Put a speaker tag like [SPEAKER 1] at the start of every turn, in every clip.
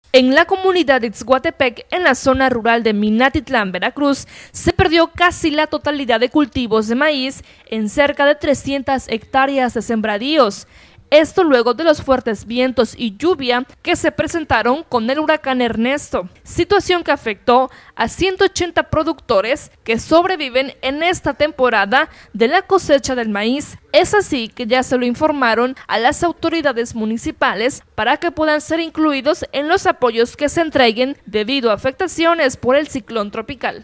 [SPEAKER 1] En la comunidad de Ixhuatepec, en la zona rural de Minatitlán, Veracruz, se perdió casi la totalidad de cultivos de maíz en cerca de 300 hectáreas de sembradíos. Esto luego de los fuertes vientos y lluvia que se presentaron con el huracán Ernesto, situación que afectó a 180 productores que sobreviven en esta temporada de la cosecha del maíz. Es así que ya se lo informaron a las autoridades municipales para que puedan ser incluidos en los apoyos que se entreguen debido a afectaciones por el ciclón tropical.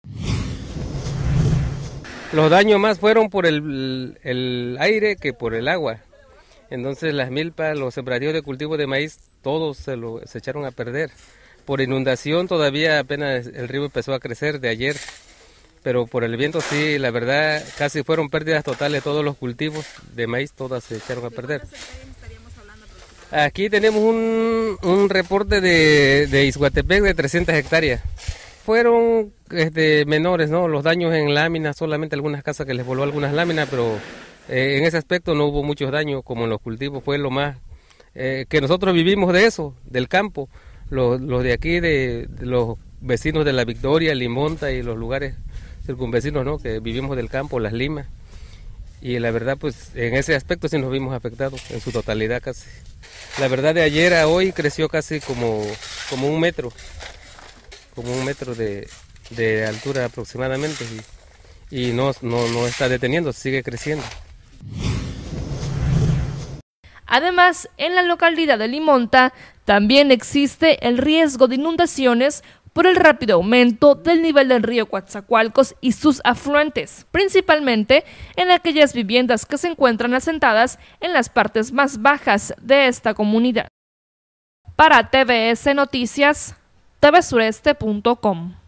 [SPEAKER 2] Los daños más fueron por el aire que por el agua. Entonces las milpas, los sembradíos de cultivo de maíz, todos se echaron a perder. Por inundación todavía apenas el río empezó a crecer de ayer, pero por el viento sí, la verdad, casi fueron pérdidas totales todos los cultivos de maíz, todas se echaron a perder. Aquí tenemos un reporte de Ixhuatepec de 300 hectáreas. Fueron menores, ¿no? Los daños en láminas, solamente algunas casas que les voló algunas láminas, pero en ese aspecto no hubo muchos daños como en los cultivos, fue lo más que nosotros vivimos de eso, del campo, los de aquí, de los vecinos de La Victoria, Limonta y los lugares circunvecinos, ¿no? Que vivimos del campo, Las Limas, y la verdad pues en ese aspecto sí nos vimos afectados en su totalidad casi. La verdad de ayer a hoy creció casi como un metro de altura aproximadamente y no está deteniendo, sigue creciendo.
[SPEAKER 1] Además, en la localidad de Limonta también existe el riesgo de inundaciones por el rápido aumento del nivel del río Coatzacoalcos y sus afluentes, principalmente en aquellas viviendas que se encuentran asentadas en las partes más bajas de esta comunidad. Para TVS Noticias, tvsureste.com.